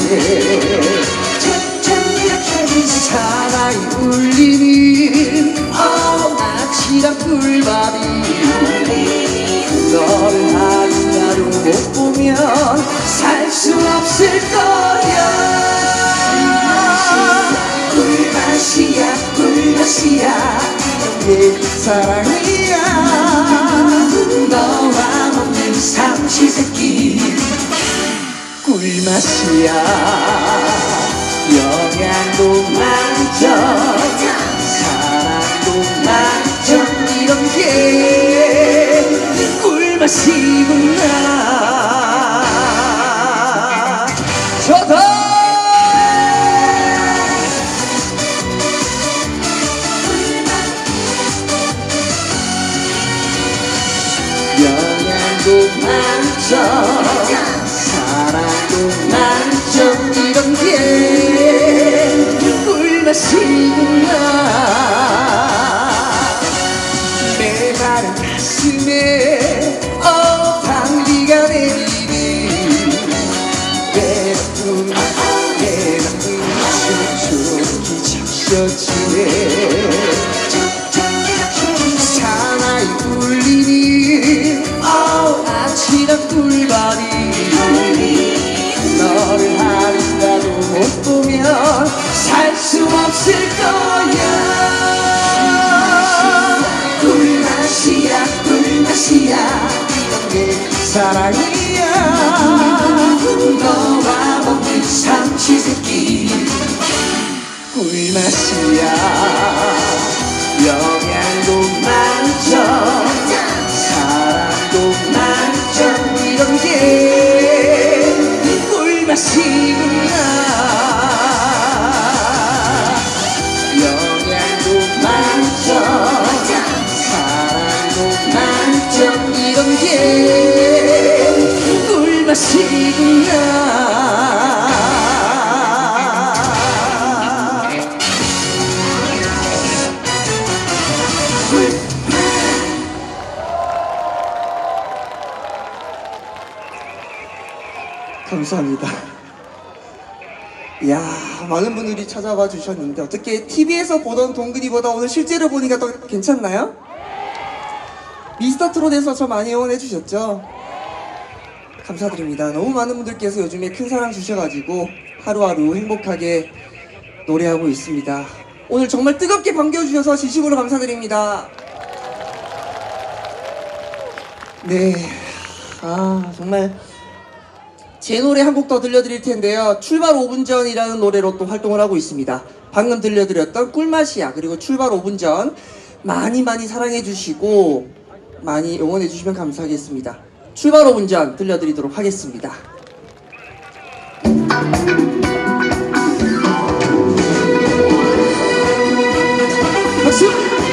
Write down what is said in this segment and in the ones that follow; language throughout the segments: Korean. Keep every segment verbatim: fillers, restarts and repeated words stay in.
사나이 울리는 아찔한 꿀밤이 너를 하루하루 못 보면 살 수 없을 거야. 꿀맛이야 꿀맛이야 내 사랑이야. 너와 먹는 삼시세끼 꿀맛이야. 영양도 만점 사랑도 만점 이런 게 꿀맛이구나. 좋다. 영양도 만점 사랑도 만점 이런 게 꿀맛이구나. 메마른 가슴에 어 단비가 내리는 외로움 외로움 촉촉히 적셔지네. 사나이 울리는 어 아찔한 꿀밤이 너를 하루라도 못 보면 살 수 없을 거야. 꿀맛이야 꿀맛이야 내 사랑이야. 너와 먹는 삼시세끼 꿀맛이야. 영양도 만점 사랑도 만점 이런 게 꿀맛이구나. 영양도 만점 사랑도 만점 이런 게 꿀맛이구나. 감사합니다. 이야, 많은 분들이 찾아와 주셨는데 어떻게 티비에서 보던 동근이보다 오늘 실제로 보니까 더 괜찮나요? 미스터트롯에서 저 많이 응원해 주셨죠? 감사드립니다. 너무 많은 분들께서 요즘에 큰 사랑 주셔가지고 하루하루 행복하게 노래하고 있습니다. 오늘 정말 뜨겁게 반겨주셔서 진심으로 감사드립니다. 네, 아 정말 제 노래 한 곡 더 들려드릴 텐데요. 출발 오 분 전이라는 노래로 또 활동을 하고 있습니다. 방금 들려드렸던 꿀맛이야 그리고 출발 오 분 전 많이 많이 사랑해 주시고 많이 응원해 주시면 감사하겠습니다. 출발 오 분 전 들려드리도록 하겠습니다. 박수!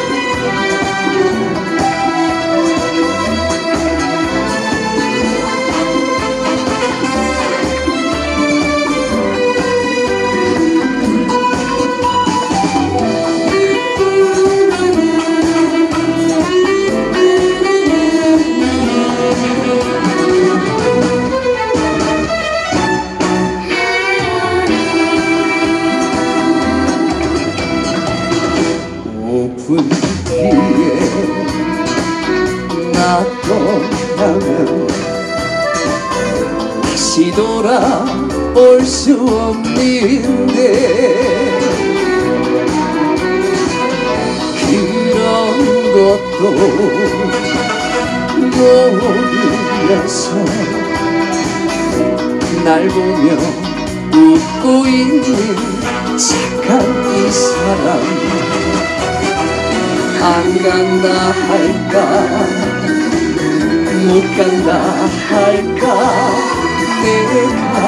오픈 뒤에 나 떠나면 다시 돌아올 수 없는데 그런 것도 모르면서 날 보며 웃고 있는 착한 이 사람 안 간다 할까 못 간다 할까 내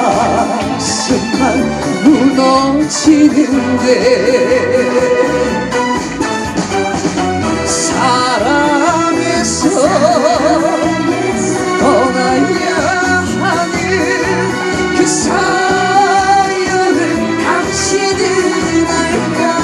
가슴만 무너지는데 사랑해서 떠나야 하는 그 사연을 당신은 알까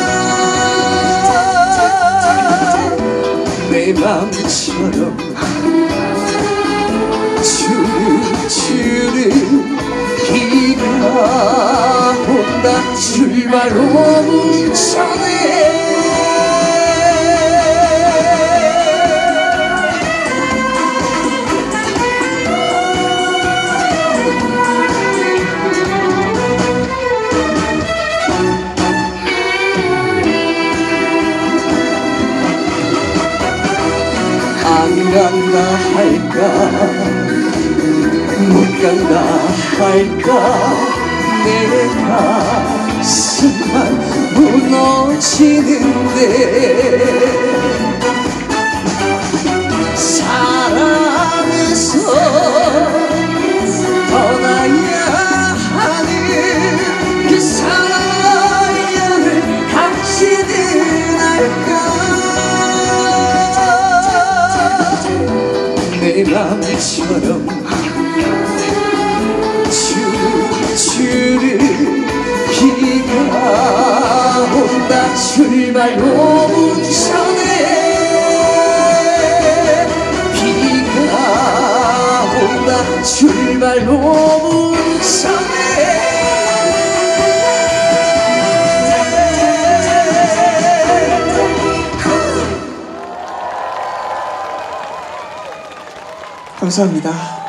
내 맘처럼 주르주르 기분 온다 출발 오 분 전에 안 간다 할까 못 간다 할까 내 가슴만 무너지는데 사랑해서 떠나야 하는 그 사연을 당신은 알까 내 맘처럼 주르주르 비가 온다 출발 오 분 전에 비가 온다 출발 오 분 전에 감사합니다.